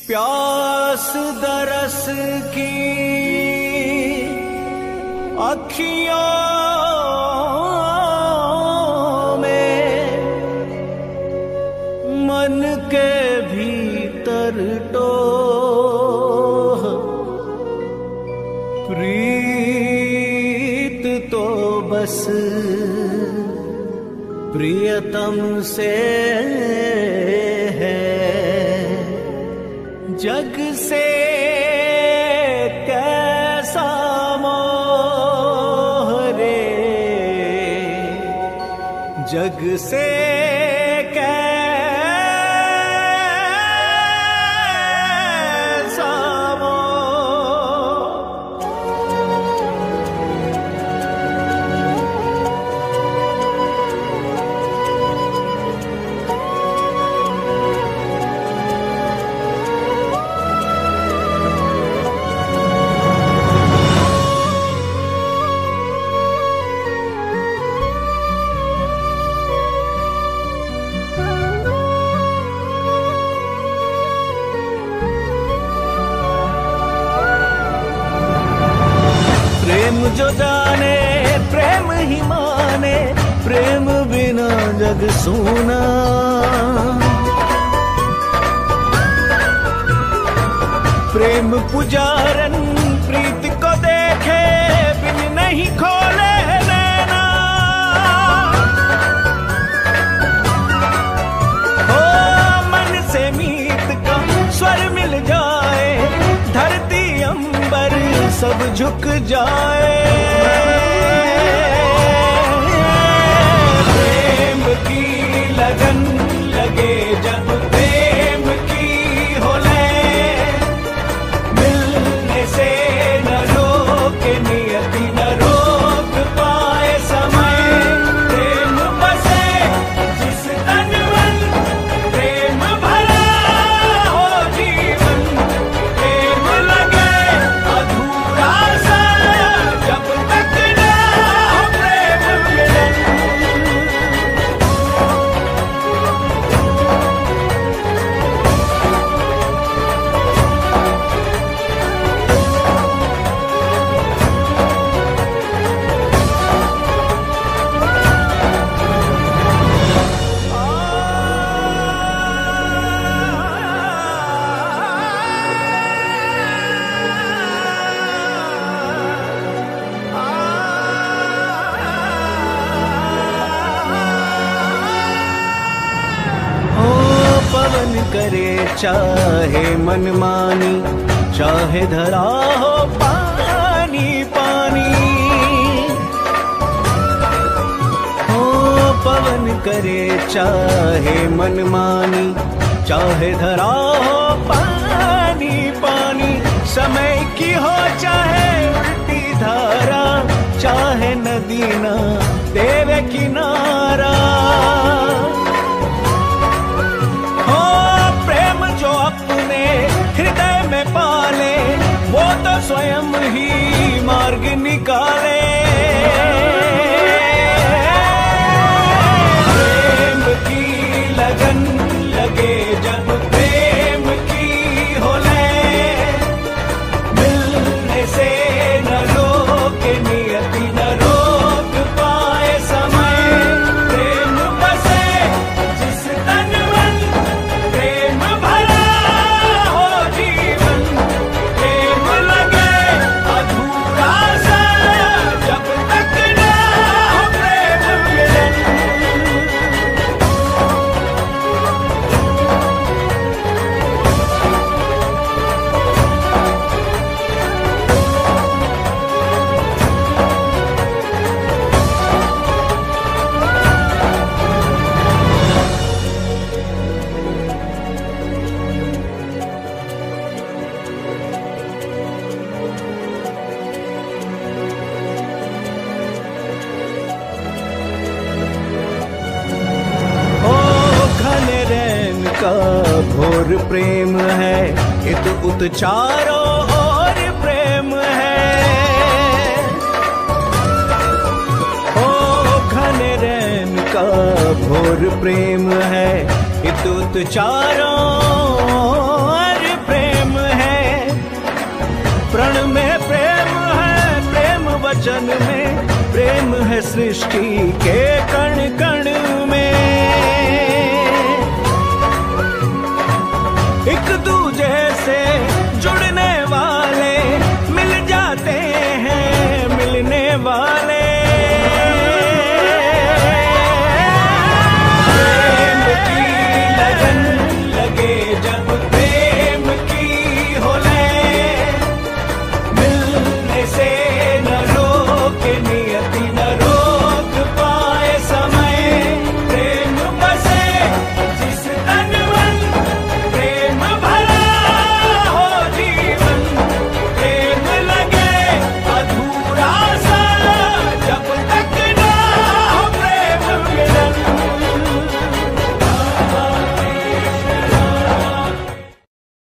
प्यास दरस की अखियों में मन के भीतर टोह प्रीत तो बस प्रियतम से है, जग से कैसा मोह रे, जग से कैसा मोह। प्रेम जो जाने प्रेम ही माने, प्रेम बिना जग सूना। प्रेम पुजारन प्रीत को देखे बिन नहीं खोले नैना। हो मन से मीत का स्वर मिल जाए, धरती अंबर सब झुक जाए। प्रेम की लगन लगे जब प्रेम की हो ले, मिलने से न रोके नियति न रोक पाए समय। प्रेम बसे जिस तन मन, प्रेम भरा हो जीवन। प्रेम लगे अधूरा सा जब तक ना हो प्रेम मिलन। पवन करे चाहे मनमानी, चाहे धरा हो पानी पानी। हो पवन करे चाहे मनमानी, चाहे धरा हो पानी पानी। समय की हो चाहे उल्टी धारा, चाहे नदी ना देवे किनारा। जो अपने हृदय में पाले, वो तो स्वयं ही मार्ग निकाले। प्रेम की लगन लगे जब प्रेम की हो ले, मिलने से न रोके नियति न रोक पाए समय। प्रेम बसे जिस तन मन, प्रेम भरा हो जीवन। प्रेम लगे अधूरा सा जब तक ना हो प्रेम मिलन। घोर प्रेम है, इत उत चारों ओर प्रेम है। ओ घन रैन का घोर प्रेम है, इत उत चारों ओर प्रेम है सृष्टि के कण कण में। एक दूजे से जुड़ने वाले मिल जाते हैं मिलने वाले। प्रेम की लगन लगे जब